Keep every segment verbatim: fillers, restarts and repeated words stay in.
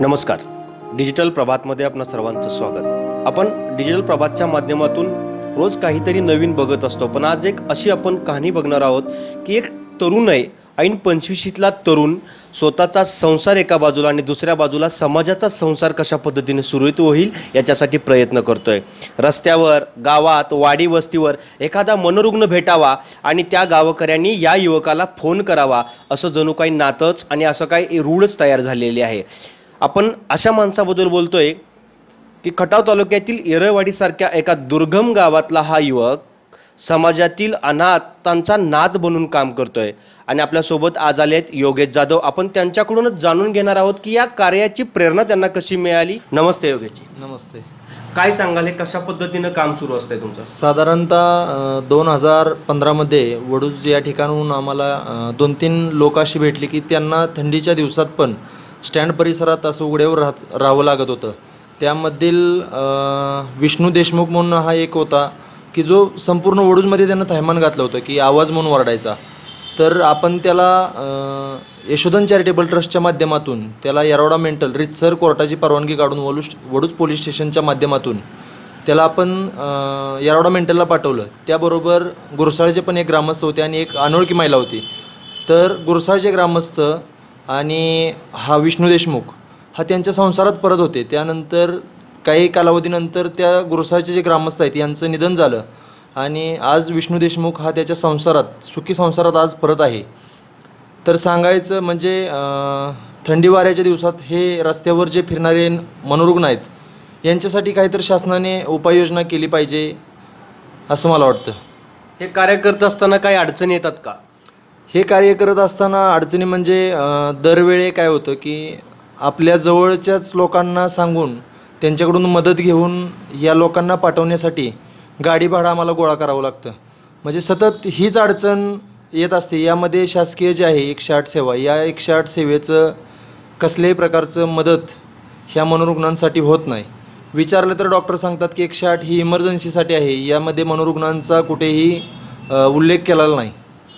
नमस्कार. डिजिटल प्रभातमध्ये आपणा सर्वांचं स्वागत. आपण डिजिटल प्रभातच्या माध्यमातून रोज काहीतरी नवीन बघत असतो, पण आज एक अशी आपण कहाणी बघणार आहोत की एक तरुण आहे, ऐन पंचवीशीतला तरुण स्वतःचा संसार एका बाजूला आणि दुसऱ्या बाजूला समाजाचा संसार कशा पद्धतीने सुरळीत होईल याच्यासाठी प्रयत्न करतोय. रस्त्यावर, गावात, वाडी वस्तीवर एखादा मनोरुग्ण भेटावा आणि त्या गावकऱ्यांनी या युवकाला फोन करावा, असं जणू काही नातंच आणि असं काही रूढच तयार झालेली आहे. आपण अशा माणसाबद्दल बोलतोय की खटाव तालुक्यातील येरळवाडीसारख्या एका दुर्गम गावातला हा युवक समाजातील अनाथांचा नाथ बनून काम करतोय. आणि आपल्यासोबत आज आले आहेत योगेश जाधव. आपण त्यांच्याकडूनच जाणून घेणार आहोत की या कार्याची प्रेरणा त्यांना कशी मिळाली. नमस्ते योगेशजी. नमस्ते. काय सांगाल, हे कशा पद्धतीनं काम सुरू असतंय तुमचं? साधारणतः दोन हजार पंधरामध्ये वडूज या ठिकाणून आम्हाला दोन तीन लोक अशी भेटली की त्यांना थंडीच्या दिवसात पण स्टँड परिसरात असं उघड्यावर राह राहावं लागत होतं. त्यामधील विष्णू देशमुख म्हणून हा एक होता की जो संपूर्ण वडूजमध्ये त्यांना थैमान घातलं होतं की आवाज म्हणून वरडायचा. तर आपण त्याला यशोधन चॅरिटेबल ट्रस्टच्या माध्यमातून त्याला येरवडा मेंटल रितसर कोर्टाची परवानगी काढून वलूज वडूज पोलीस स्टेशनच्या माध्यमातून त्याला आपण येरवडा मेंटलला पाठवलं. त्याबरोबर गुरसाळचे पण एक ग्रामस्थ होते आणि एक अनोळखी महिला होती. तर गुरसाळचे ग्रामस्थ आणि हा विष्णू देशमुख हा त्यांच्या संसारात परत होते. त्यानंतर काही कालावधीनंतर त्या गुरसाळचे जे ग्रामस्थ आहेत यांचं निधन झालं आणि आज विष्णू देशमुख हा त्याच्या संसारात सुखी संसारात आज परत आहे. तर सांगायचं म्हणजे थंडी वाऱ्याच्या दिवसात हे रस्त्यावर जे फिरणारे मनोरुग्ण आहेत यांच्यासाठी काहीतरी शासनाने उपाययोजना केली पाहिजे असं मला वाटतं. हे कार्य करत असताना काही अडचणी येतात का? हे कार्य करत असताना अडचणी म्हणजे दरवेळी काय होतं की आपल्या जवळच्याच लोकांना सांगून त्यांच्याकडून मदत घेऊन या लोकांना पाठवण्यासाठी गाडी भाडं आम्हाला गोळा करावं लागतं. म्हणजे सतत हीच अडचण येत असते. यामध्ये शासकीय जे आहे एकशे आठ सेवा, या एकशे आठ सेवेचं कसल्याही प्रकारचं मदत ह्या मनोरुग्णांसाठी होत नाही. विचारलं तर डॉक्टर सांगतात की एकशे आठ ही इमर्जन्सीसाठी आहे, यामध्ये मनोरुग्णांचा कुठेही उल्लेख केलेला नाही.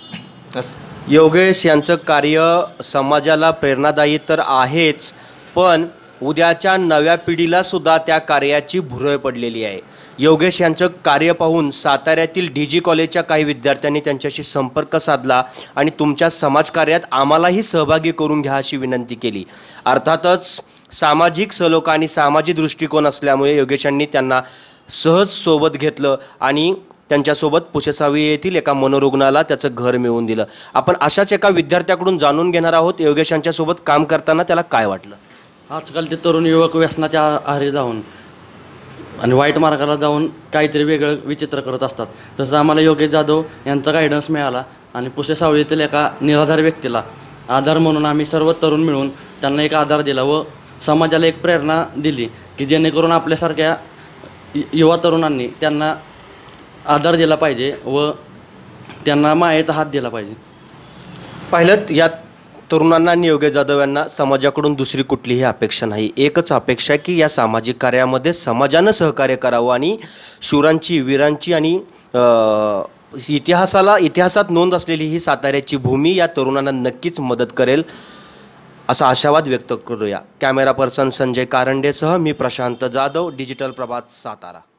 योगेश यांचं कार्य समाजाला प्रेरणादायी तर आहेच, पण उद्याच्या नव्या पिढीला सुद्धा त्या कार्याची भुरळ पडलेली आहे. योगेश यांचं कार्य पाहून साताऱ्यातील डी जी कॉलेजच्या काही विद्यार्थ्यांनी त्यांच्याशी संपर्क साधला आणि तुमच्या समाजकार्यात आम्हालाही सहभागी करून घ्या अशी विनंती केली. अर्थातच सामाजिक सलोखा आणि सामाजिक दृष्टिकोन असल्यामुळे योगेश यांनी त्यांना सहज सोबत घेतलं आणि त्यांच्यासोबत पुशेसावी येथील एका मनोरुग्णाला त्याचं घर मिळवून दिलं. आपण अशाच एका विद्यार्थ्याकडून जाणून घेणार आहोत योगेश यांच्यासोबत काम करताना त्याला काय वाटलं. आजकाल ते तरुण युवक व्यसनाच्या आहारी जाऊन आणि वाईट मार्गाला जाऊन काहीतरी वेगळं विचित्र करत असतात. तसं आम्हाला योगेश जाधव यांचा गायडन्स मिळाला आणि पुसे सावळीतील एका निराधार व्यक्तीला आधार म्हणून आम्ही सर्व तरुण मिळून त्यांना एक आधार दिला व समाजाला एक प्रेरणा दिली की जेणेकरून आपल्यासारख्या युवा तरुणांनी त्यांना आधार दिला पाहिजे व त्यांना मायेचा हात दिला पाहिजे. पाहिलं, या तरुणांना आणि योगेश जाधव यांना समाजाकडून दुसरी कुठलीही अपेक्षा नाही. एकच अपेक्षा आहे की या सामाजिक कार्यामध्ये समाजानं सहकार्य करावं आणि शूरांची, वीरांची आणि इतिहासाला इतिहासात नोंद असलेली ही साताऱ्याची भूमी या तरुणांना नक्कीच मदत करेल असा आशावाद व्यक्त करूया. कॅमेरा पर्सन संजय कारंडेसह मी प्रशांत जाधव, डिजिटल प्रभात, सातारा.